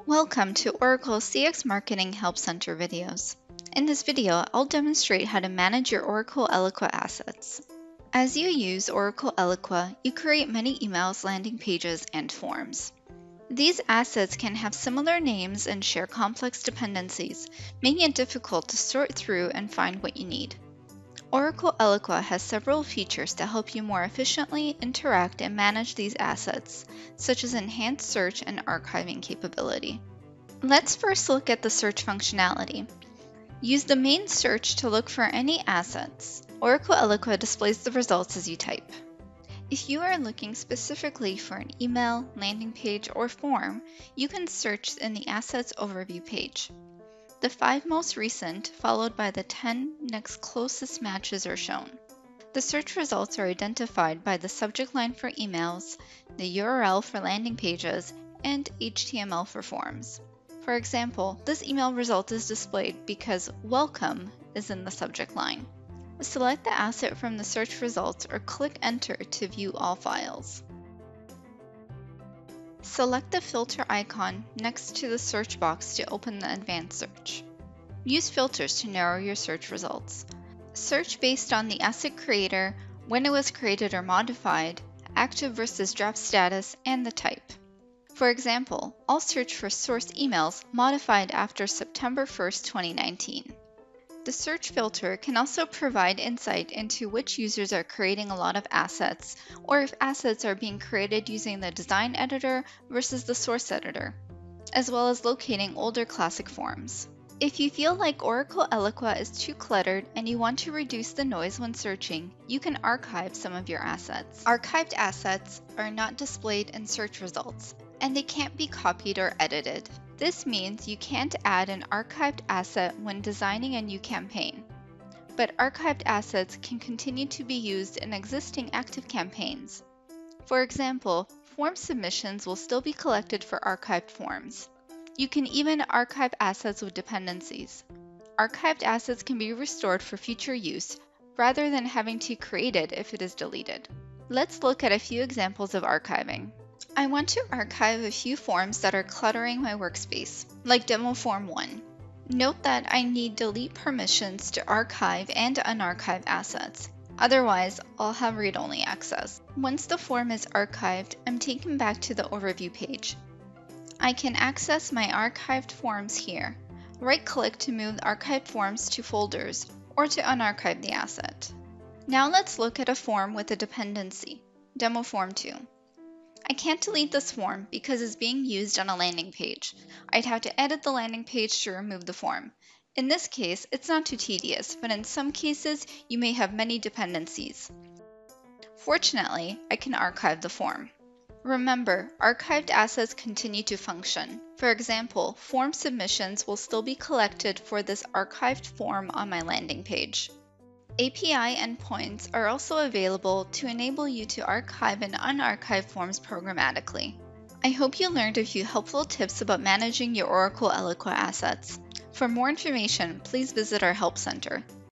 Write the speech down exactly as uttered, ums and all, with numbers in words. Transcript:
Welcome to Oracle C X Marketing Help Center videos. In this video, I'll demonstrate how to manage your Oracle Eloqua assets. As you use Oracle Eloqua, you create many emails, landing pages, and forms. These assets can have similar names and share complex dependencies, making it difficult to sort through and find what you need. Oracle Eloqua has several features to help you more efficiently interact and manage these assets, such as enhanced search and archiving capability. Let's first look at the search functionality. Use the main search to look for any assets. Oracle Eloqua displays the results as you type. If you are looking specifically for an email, landing page, or form, you can search in the Assets Overview page. The five most recent, followed by the ten next closest matches, are shown. The search results are identified by the subject line for emails, the U R L for landing pages, and H T M L for forms. For example, this email result is displayed because Welcome is in the subject line. Select the asset from the search results or click Enter to view all files. Select the filter icon next to the search box to open the advanced search. Use filters to narrow your search results. Search based on the asset creator, when it was created or modified, active versus draft status, and the type. For example, I'll search for source emails modified after September first, twenty nineteen. The search filter can also provide insight into which users are creating a lot of assets, or if assets are being created using the design editor versus the source editor, as well as locating older classic forms. If you feel like Oracle Eloqua is too cluttered and you want to reduce the noise when searching, you can archive some of your assets. Archived assets are not displayed in search results, and they can't be copied or edited. This means you can't add an archived asset when designing a new campaign. But archived assets can continue to be used in existing active campaigns. For example, form submissions will still be collected for archived forms. You can even archive assets with dependencies. Archived assets can be restored for future use, rather than having to create it if it is deleted. Let's look at a few examples of archiving. I want to archive a few forms that are cluttering my workspace, like Demo Form one. Note that I need delete permissions to archive and unarchive assets. Otherwise, I'll have read-only access. Once the form is archived, I'm taken back to the Overview page. I can access my archived forms here. Right-click to move archived forms to folders, or to unarchive the asset. Now let's look at a form with a dependency, Demo Form two. I can't delete this form because it's being used on a landing page. I'd have to edit the landing page to remove the form. In this case, it's not too tedious, but in some cases, you may have many dependencies. Fortunately, I can archive the form. Remember, archived assets continue to function. For example, form submissions will still be collected for this archived form on my landing page. A P I endpoints are also available to enable you to archive and unarchive forms programmatically. I hope you learned a few helpful tips about managing your Oracle Eloqua assets. For more information, please visit our Help Center.